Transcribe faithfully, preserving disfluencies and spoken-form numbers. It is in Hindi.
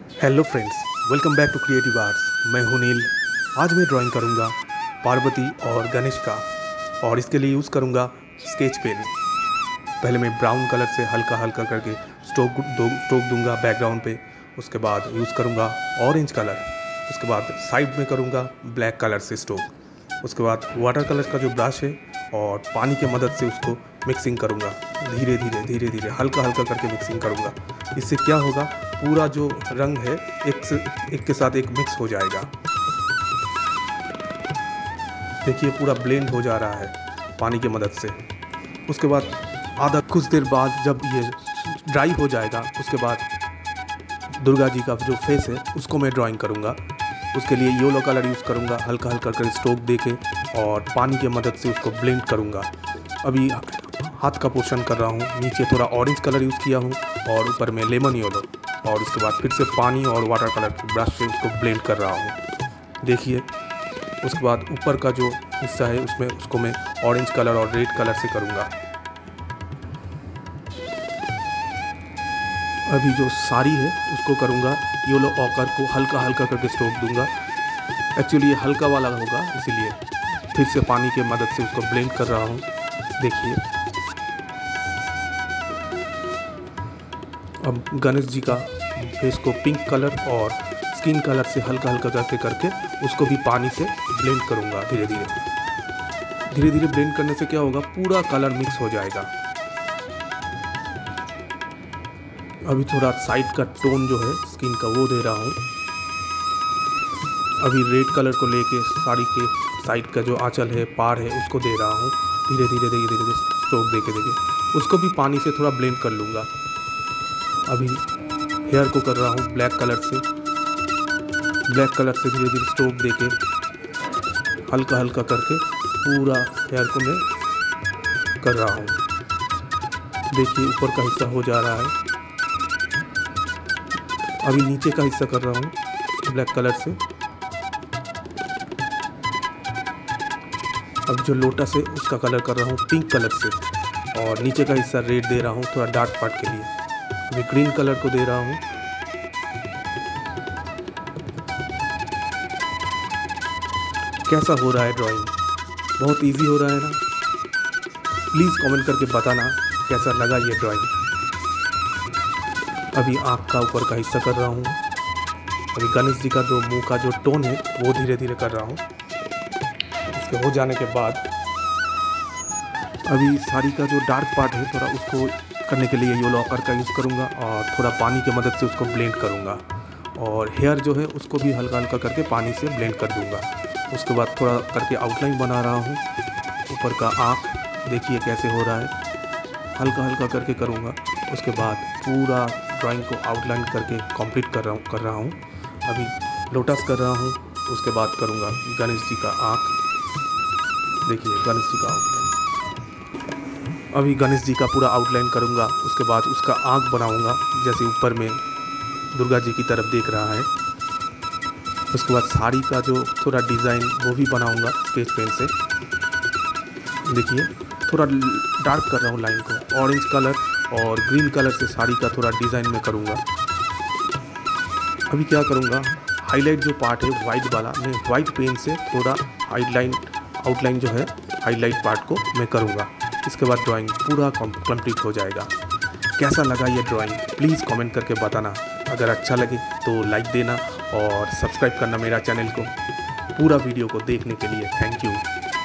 Hello friends, welcome back to creative arts. मैं हूं नील। आज मैं ड्राइंग करूंगा पार्वती और गणेश का, और इसके लिए यूज़ करूंगा स्केच पेन। पहले मैं ब्राउन कलर से हल्का हल्का करके स्ट्रोक दो स्ट्रोक दूंगा बैकग्राउंड पे। उसके बाद यूज़ करूंगा ऑरेंज कलर। उसके बाद साइड में करूंगा ब्लैक कलर से स्ट्रोक। उसके बाद वाटर कलर का जो ब्रश है और पानी की मदद से उसको मिक्सिंग करूंगा। धीरे धीरे धीरे धीरे हल्का हल्का करके मिक्सिंग करूंगा। इससे क्या होगा, पूरा जो रंग है एक से एक के साथ एक मिक्स हो जाएगा। देखिए पूरा ब्लेंड हो जा रहा है पानी की मदद से। उसके बाद आधा कुछ देर बाद जब ये ड्राई हो जाएगा, उसके बाद दुर्गा जी का जो फेस है उसको मैं ड्राइंग करूँगा। उसके लिए येलो कलर यूज़ करूँगा, हल्का हल्का कर स्ट्रोक देके और पानी की मदद से उसको ब्लेंड करूँगा। अभी हाथ का पोर्शन कर रहा हूँ, नीचे थोड़ा ऑरेंज कलर यूज़ किया हूँ और ऊपर में लेमन येलो, और उसके बाद फिर से पानी और वाटर कलर की ब्रश से उसको ब्लेंड कर रहा हूँ। देखिए उसके बाद ऊपर का जो हिस्सा है उसमें उसको मैं ऑरेंज कलर और रेड कलर से करूँगा। अभी जो साड़ी है उसको करूँगा येलो ऑकर को हल्का हल्का करके स्ट्रोक दूंगा। एक्चुअली ये हल्का वाला होगा, इसीलिए फिर से पानी की मदद से उसको ब्लेंड कर रहा हूँ। देखिए अब गणेश जी का फेस को पिंक कलर और स्किन कलर से हल्का हल्का करके करके उसको भी पानी से ब्लेंड करूँगा। धीरे धीरे धीरे धीरे ब्लेंड करने से क्या होगा, पूरा कलर मिक्स हो जाएगा। अभी थोड़ा साइड का टोन जो है स्किन का वो दे रहा हूँ। अभी रेड कलर को लेके साड़ी के साइड का जो आंचल है, पार है, उसको दे रहा हूँ। धीरे धीरे धीरे धीरे स्ट्रोक देके देके उसको भी पानी से थोड़ा ब्लेंड कर लूँगा। अभी हेयर को कर रहा हूँ ब्लैक कलर से। ब्लैक कलर से धीरे धीरे स्ट्रोक देके हल्का हल्का करके पूरा हेयर को मैं कर रहा हूँ। देखिए ऊपर का हिस्सा हो जा रहा है। अभी नीचे का हिस्सा कर रहा हूँ ब्लैक कलर से। अब जो लोटस है उसका कलर कर रहा हूँ पिंक कलर से, और नीचे का हिस्सा रेड दे रहा हूँ थोड़ा डार्क पार्ट के लिए। अभी ग्रीन कलर को दे रहा हूँ। कैसा हो रहा है ड्राइंग? बहुत इजी हो रहा है ना? प्लीज़ कमेंट करके बताना कैसा लगा ये ड्राइंग। अभी आँख का ऊपर का हिस्सा कर रहा हूँ। अभी गणेश जी का जो मुंह का जो टोन है वो धीरे धीरे कर रहा हूँ। इसके हो जाने के बाद अभी साड़ी का जो डार्क पार्ट है थोड़ा उसको करने के लिए येलो ऑकर का यूज़ करूँगा और थोड़ा पानी की मदद से उसको ब्लेंड करूँगा। और हेयर जो है उसको भी हल्का हल्का करके पानी से ब्लेंड कर दूँगा। उसके बाद थोड़ा करके आउटलाइन बना रहा हूँ। ऊपर का आँख देखिए कैसे हो रहा है, हल्का हल्का करके करूँगा। उसके बाद पूरा ड्राइंग को आउटलाइन करके कंप्लीट कर रहा हूँ कर रहा हूँ अभी लोटस कर रहा हूँ। उसके बाद करूँगा गणेश जी का आँख। देखिए गणेश जी का आउटलाइन। अभी गणेश जी का पूरा आउटलाइन करूँगा। उसके बाद उसका आँख बनाऊँगा जैसे ऊपर में दुर्गा जी की तरफ देख रहा है। उसके बाद साड़ी का जो थोड़ा डिज़ाइन वो भी बनाऊँगा स्केच पेन से। देखिए थोड़ा डार्क कर रहा हूँ लाइन को, ऑरेंज कलर और ग्रीन कलर से साड़ी का थोड़ा डिज़ाइन में करूँगा। अभी क्या करूँगा, हाईलाइट जो पार्ट है वाइट वाला, मैं वाइट पेन से थोड़ा हाईलाइन आउटलाइन जो है हाईलाइट पार्ट को मैं करूँगा। इसके बाद ड्राइंग पूरा कंप्लीट हो जाएगा। कैसा लगा ये ड्राइंग प्लीज़ कमेंट करके बताना। अगर अच्छा लगे तो लाइक देना और सब्सक्राइब करना मेरा चैनल को। पूरा वीडियो को देखने के लिए थैंक यू।